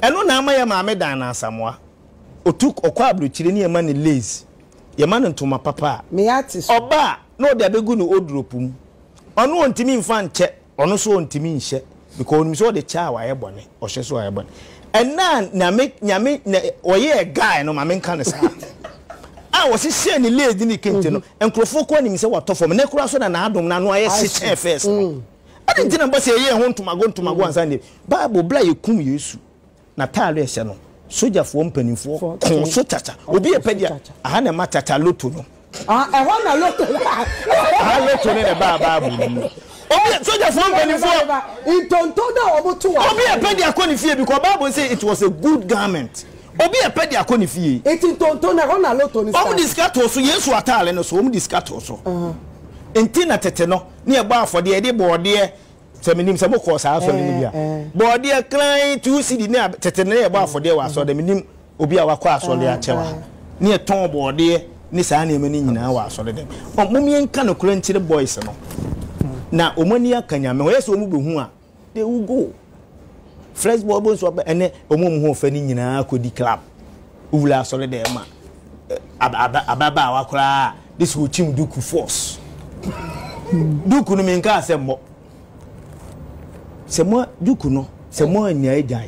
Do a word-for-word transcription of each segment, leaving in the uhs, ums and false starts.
eno na ama ya maame dan na Asamoah otuk okwa abrochire ni ema ne lace ye ma ntoma papa me artist oba no de abegu no odropum ono ontimi mfa nche ono so ontimi nhye because onimi so de cha wa ye bone ohye so wa ye bone ena na me nyame oye guy no ma me nka ne sa ah wo se share ni lace ni kente no enkrofo ko ni se watofo me ne kura so na na adom na no aye se first no ade ntina mba se ye ho ntomago ntomago ansa ne bible bla ye kum Yesu na taale ehye no soja fo mpanimfo kon so tata obi e pedia aha na ma tata loto no ah e ho na loto ah loto ne na ba ba bu no obi soja fo mpanimfo intonto da oboto wa obi e pedia ko ni fie because bible say it was a good garment obi e pedia ko ni fie intonto na ho na loto ni o mu discato so Yesu ataale no so o mu discato so entina tete no ne e ba afode e de boode seminim se moko sa aso ni bia boode clan two cd ne tete ne e ba afode wa so de minim obi a wakọ aso de achewa ne e ton boode ni sa na emani nyina wa aso de o mumie nka no kura ntire boys no na omani akanya me yeso omu behu a they will go fresh boy bon so ene omu mu ho fa ni nyina akodi club uvula aso de ma ababa wakora this will chim duku force duku no me nka asemo c'est moi du coup non c'est moi ni ajai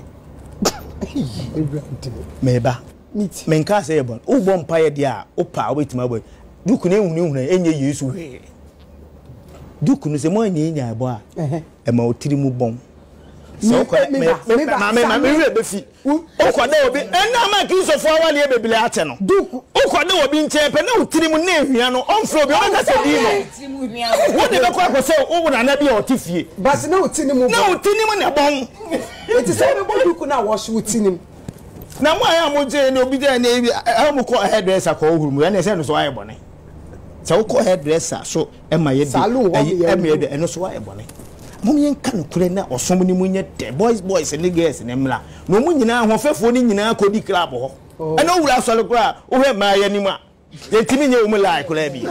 meba men ka say bon o bon paye dia o pa o betima boy du coup ne hunu hunu enye Yesu he du coup no c'est moi ni nya abo a e ma otiri mu bon so ko me me ma me me we be fi o ko da obi enna ma Kristo fo awale e bebele ate no o ko da obi nche pe na otiri mu na ehia no on fro bi o ka se di no wo de be ko ko se o wo na na bi o ti fie but na otini mu na otini mu na bon eti se be bodu ku na wo so otini mu na mo aya mo je na obi je na ebi a mo ko hairdresser ko ohuru mu ya na se no so aye bone se wo ko hairdresser so e ma ye di e ma ye di eno so aye bone mumye nka no kure na osom ni munye de boys boys and girls ne mla no mu nyina ho fefo ni nyina ko di club ho e no wura asole kura wo he ma ya ni ma ye timi nye umu like kura bi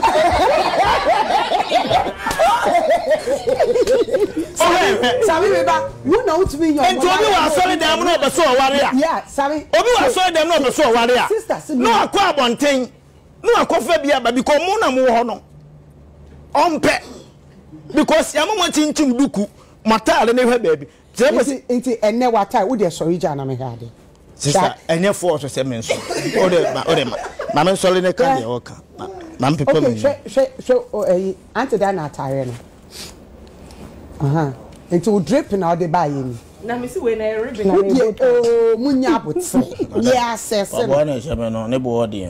Sammy beba you know to me your ento obi wa asole dem no be so ware a yeah Sammy obi wa asole dem no be so ware a no akwa abonten no akofa bia ba because mu na mu ho no ompe because yamu mo chinchim duku matale ne hwe baby nti nti enne watai wo de sorry jana me hade sister enne for so se men so o de o de ma men so le ne ka de o ka ma mpepa me okay she she eh anti da na atare no aha nti wo drip na o de ba ye ni na me si we na ribbon na oh munya botse yes yes baba na she me no ne bo de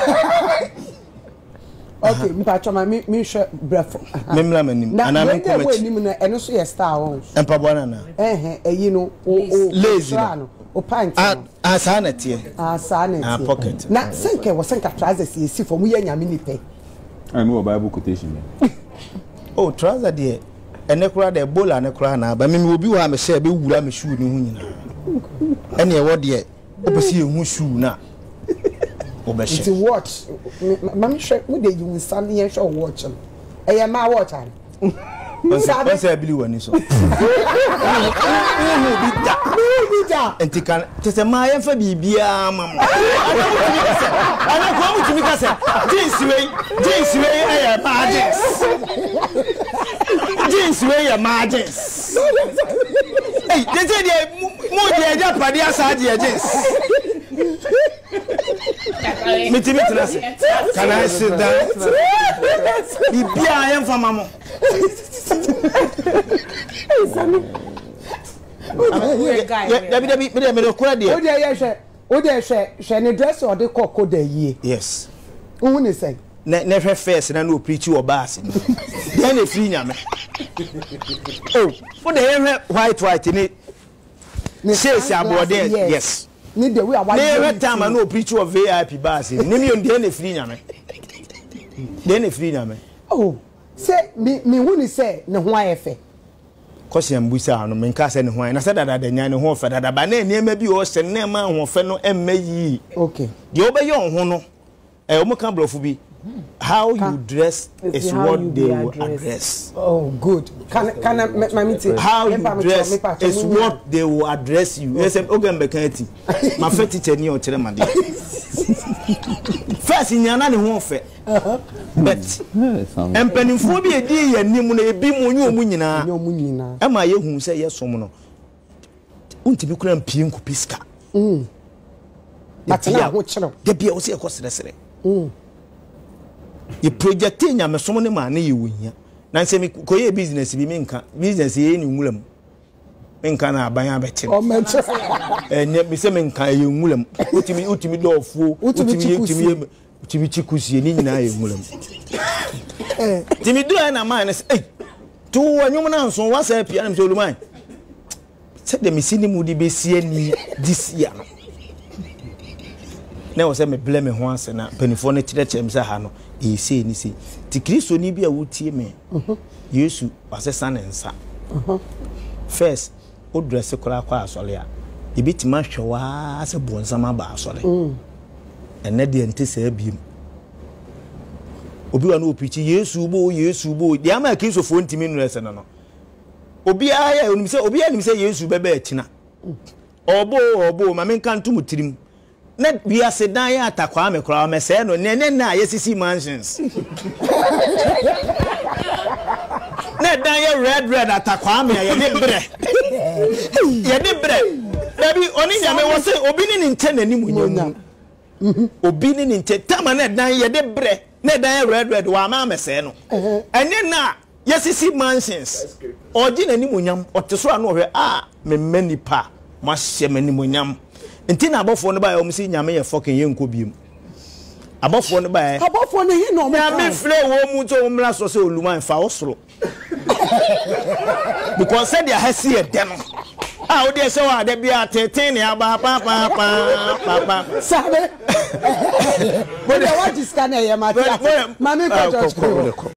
okay mpa choma mi mi hwe brefo memla manim ana men ko machi nim na eno so ye star won empa bona na eh eh eyi no o o lazy no o pint ah sa na tie ah sa na tie ah pocket na senke wo senka trousers ye si for mu ye nyame ni pe I know Bible quotation me oh trouser de ene kura de bola ne kura na ba me me obi wa me share be wura me shoe ni hu nyina ene e wo de opesi ehu shoe na it's a watch mami share wo de you stand here show watch eh ya ma watch am what's I believe when so enti kan tese ma yen fa bibia mam ana ko mu timi ka se jeans we jeans we eh ma jeans jeans we ya ma jeans eh tese de mo de ja pade asa de jeans Miti miti na se. Can I sit down? Bibia yen fa mamo. Dabi dabi me de me de kura de. O de ye hwe. O de hwe hwe ne dress o de kokko da yie. Yes. Who ni say? Ne ne hwe first na no preach o bass. Na na free nyame. Oh, for the hair white white ni. Ne say say abode yes. Ni the way I want never time I know preach of V I P bars. Name on the free nyame. Then free nyame. Oh, say me me who say no ho ayefe. Cause am busa no men ka say no ho na say dada da nya no ho fe dada ba na niam bi o se na ma ho fe no emma yi. Okay. De obeyo ho no eh o mo kan blofu bi how you dress it's is what they will address. Oh, good. Can can I, my how you dress is what they will address you. Yes, okay, Mbekati. My first teacher ni o chere made. First in yana ne ho fe. But empanimfo bi edi yanim na ebi mu nyu omu nyina. Nyu omu nyina. E ma ye hu se ye som no. Untimi kura mpie nkopiska. Mm. Atena ho chere. De bia o se e kosresere. Mm. Ye project nya me som ne ma na ye wohia. Na se me koye business bi me nka. Business ye ni nwulam. Me nka na aban abete. O menche. Eh nya me se me nka ye nwulam. Utimi utimi dofuo, utimi utimi utimi chikusie ni nyina ye nwulam. Eh, timi do na man say, eh, to wanyum na nso wasa pia na me oluman. Se de me sini mu di be sie ni this year no. Na wo se me blame ho ase na penifo na kire chem se ha no e sei ni sei ti Kristo ni bia wotie me mhm Yesu asesa ne nsa mhm first o dress kora kwa asole a e bitima hwewa ase bonsama ba asole mhm ene de ente se abiem obi wa no opichi Yesu bo Yesu bo de ama Kristo fo ntimi no ese no no obi aya onim se obi anim se Yesu bebe akina obo obo ma men kan tumutirim na bia sedan ya atakwa me kora me se no ne ne na yesisi mansions na dan ya red red atakwa me ya de bre ya de bre dabi oni nyame wo se obi ni nche nani munyamu obi ni nche tama na dan ya de bre na dan ya red red wa ma me se no ene na yesisi mansions oji nani munyam oteso anu hwe a me mani pa ma hye mani munyam nti na abofo no ba ya omsi nyame ye fucking ye nko biem abofo no ba ya abofo no hi no mo nyame fle wo mu to omra so se oluman fa osoro because said ya hasi e de no ah o de se wa de bia teten ne aba pa pa pa pa sabe bo de what is can e ma tia mami ko church ko